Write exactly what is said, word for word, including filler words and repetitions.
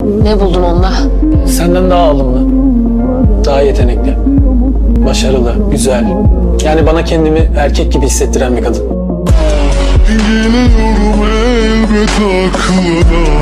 Ne buldun onunla? Senden daha alımlı, daha yetenekli, başarılı, güzel. Yani bana kendimi erkek gibi hissettiren bir kadın. Geliyorum elbet aklına.